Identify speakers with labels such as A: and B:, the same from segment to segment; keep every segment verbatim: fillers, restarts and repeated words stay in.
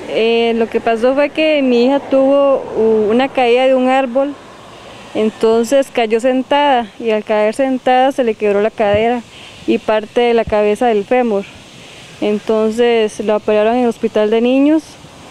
A: Eh, lo que pasó fue que mi hija tuvo una caída de un árbol, entonces cayó sentada y al caer sentada se le quebró la cadera y parte de la cabeza del fémur. Entonces la operaron en el hospital de niños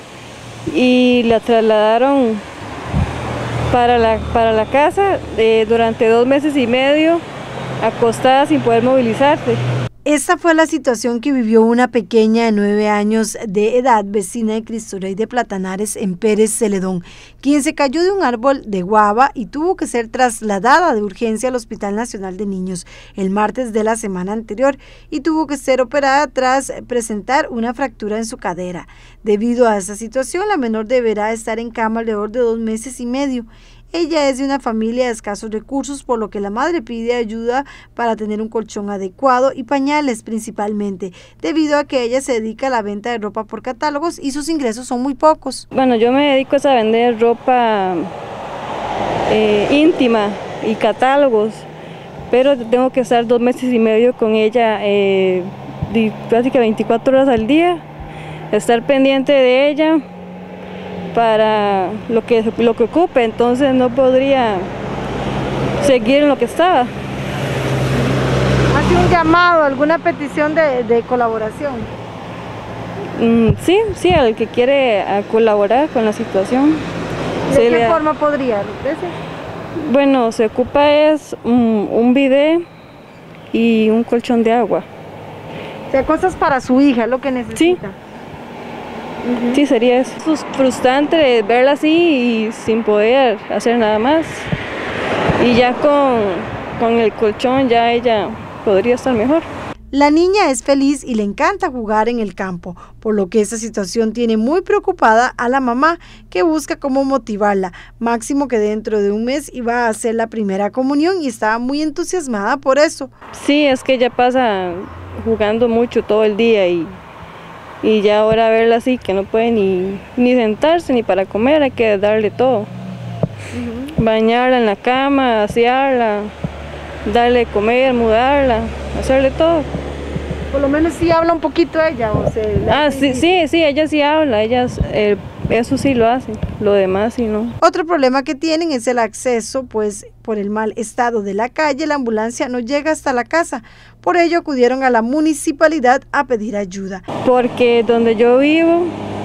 A: y la trasladaron para la, para la casa eh, durante dos meses y medio, acostada sin poder movilizarse.
B: Esta fue la situación que vivió una pequeña de nueve años de edad, vecina de Cristo Rey de Platanares en Pérez Celedón, quien se cayó de un árbol de guava y tuvo que ser trasladada de urgencia al Hospital Nacional de Niños el martes de la semana anterior y tuvo que ser operada tras presentar una fractura en su cadera. Debido a esa situación, la menor deberá estar en cama alrededor de dos meses y medio. Ella es de una familia de escasos recursos, por lo que la madre pide ayuda para tener un colchón adecuado y pañales principalmente, debido a que ella se dedica a la venta de ropa por catálogos y sus ingresos son muy pocos.
A: Bueno, yo me dedico a vender ropa eh, íntima y catálogos, pero tengo que estar dos meses y medio con ella, eh, casi que veinticuatro horas al día, estar pendiente de ella para lo que, lo que ocupe, entonces no podría seguir en lo que estaba.
B: ¿Hace un llamado, alguna petición de, de colaboración?
A: Mm, sí, sí, al que quiere a colaborar con la situación.
B: ¿De qué le... forma podría?
A: Bueno, se ocupa es un, un bidé y un colchón de agua.
B: O sea, cosas para su hija, lo que necesita.
A: Sí. Uh-huh. Sí, sería eso. Es frustrante verla así y sin poder hacer nada más. Y ya con, con el colchón ya ella podría estar mejor.
B: La niña es feliz y le encanta jugar en el campo, por lo que esta situación tiene muy preocupada a la mamá, que busca cómo motivarla. Máximo que dentro de un mes iba a hacer la primera comunión y estaba muy entusiasmada por eso.
A: Sí, es que ella pasa jugando mucho todo el día y Y ya ahora verla así, que no puede ni, ni sentarse ni para comer, hay que darle todo. Uh-huh. Bañarla en la cama, asearla, darle de comer, mudarla, hacerle todo.
B: Por lo menos sí habla un poquito ella. O sea,
A: ah, sí, sí, sí, ella sí habla, ella, eh, eso sí lo hace, lo demás sí no.
B: Otro problema que tienen es el acceso, pues por el mal estado de la calle, la ambulancia no llega hasta la casa. Por ello acudieron a la municipalidad a pedir ayuda.
A: Porque donde yo vivo,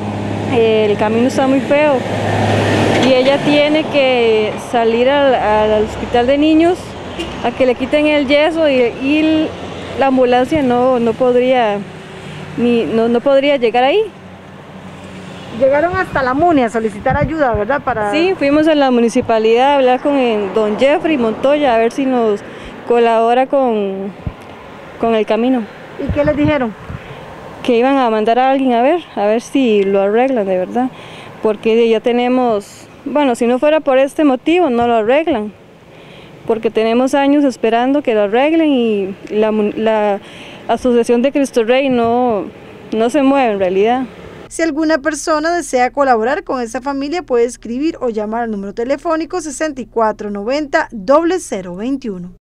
A: eh, el camino está muy feo y ella tiene que salir al, al hospital de niños a que le quiten el yeso y, y la ambulancia no, no, podría, ni, no, no podría llegar ahí.
B: Llegaron hasta la MUNI a solicitar ayuda, ¿verdad? Para...
A: Sí, fuimos a la municipalidad a hablar con el don Jeffrey Montoya a ver si nos colabora con, con el camino.
B: ¿Y qué les dijeron?
A: Que iban a mandar a alguien a ver, a ver si lo arreglan de verdad, porque ya tenemos, bueno, si no fuera por este motivo no lo arreglan, porque tenemos años esperando que lo arreglen y la, la Asociación de Cristo Rey no, no se mueve en realidad.
B: Si alguna persona desea colaborar con esa familia, puede escribir o llamar al número telefónico sesenta y cuatro noventa, cero cero veintiuno.